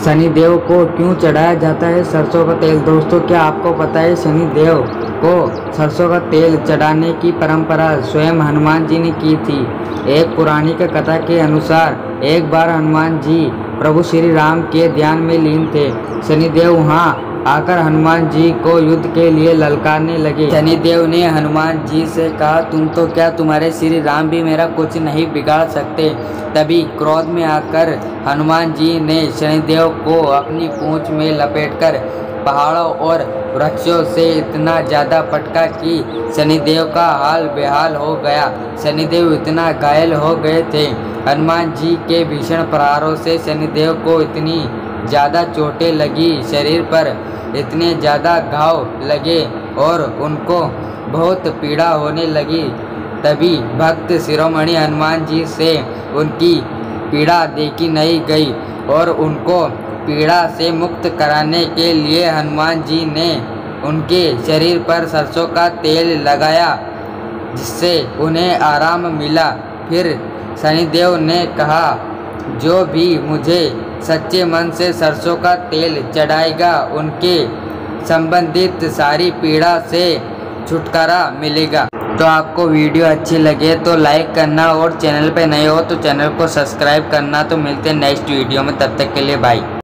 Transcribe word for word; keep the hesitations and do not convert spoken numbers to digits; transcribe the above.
शनिदेव को क्यों चढ़ाया जाता है सरसों का तेल? दोस्तों, क्या आपको पता है शनिदेव को सरसों का तेल चढ़ाने की परंपरा स्वयं हनुमान जी ने की थी। एक पौराणिक कथा के अनुसार एक बार हनुमान जी प्रभु श्री राम के ध्यान में लीन थे। शनिदेव वहां आकर हनुमान जी को युद्ध के लिए ललकारने लगे। शनिदेव ने हनुमान जी से कहा, तुम तो क्या, तुम्हारे श्री राम भी मेरा कुछ नहीं बिगाड़ सकते। तभी क्रोध में आकर हनुमान जी ने शनिदेव को अपनी पूंछ में लपेटकर पहाड़ों और वृक्षों से इतना ज़्यादा पटका कि शनिदेव का हाल बेहाल हो गया। शनिदेव इतना घायल हो गए थे। हनुमान जी के भीषण प्रहारों से शनिदेव को इतनी ज़्यादा चोटें लगी, शरीर पर इतने ज़्यादा घाव लगे और उनको बहुत पीड़ा होने लगी। तभी भक्त शिरोमणि हनुमान जी से उनकी पीड़ा देखी नहीं गई और उनको पीड़ा से मुक्त कराने के लिए हनुमान जी ने उनके शरीर पर सरसों का तेल लगाया, जिससे उन्हें आराम मिला। फिर शनिदेव ने कहा, जो भी मुझे सच्चे मन से सरसों का तेल चढ़ाएगा उनके संबंधित सारी पीड़ा से छुटकारा मिलेगा। तो आपको वीडियो अच्छी लगे तो लाइक करना और चैनल पे नए हो तो चैनल को सब्सक्राइब करना। तो मिलते हैं नेक्स्ट वीडियो में, तब तक के लिए बाय।